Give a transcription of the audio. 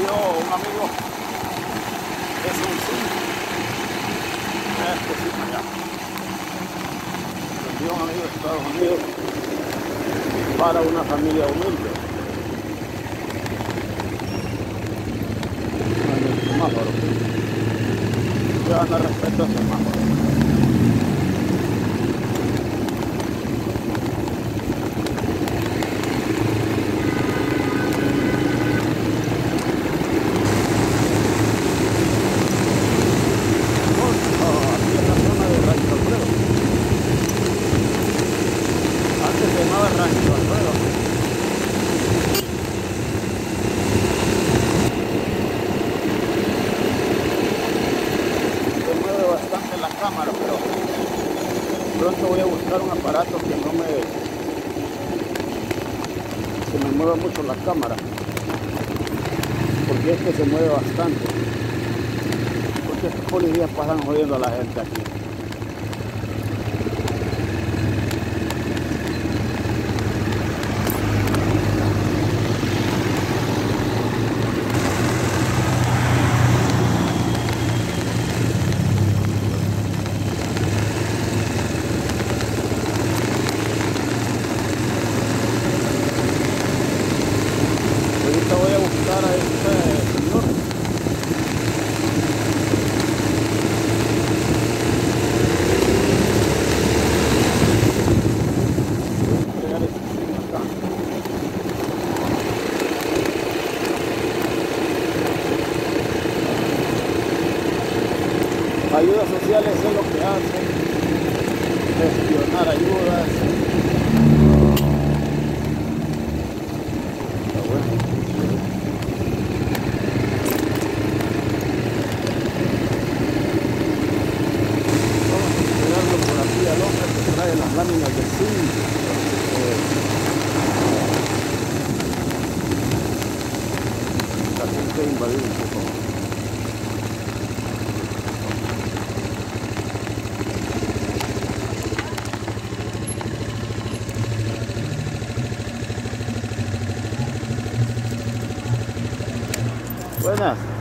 prendió un amigo, es un zinc, allá. Prendió un amigo de Estados Unidos para una familia humilde. En el semáforo. Ya no respeto el semáforo. Rancho Alfredo. Se mueve bastante la cámara, pero pronto voy a buscar un aparato que me mueva mucho la cámara, porque es que se mueve bastante, porque estos policías pasan jodiendo a la gente aquí. Ahorita voy a buscar a este señor. Voy a entregar este señor acá. Ayudas sociales es lo que hacen, gestionar ayudas. Está bueno. Por aquí al hombre que trae las láminas de zinc. La gente invadió un poco. Buenas.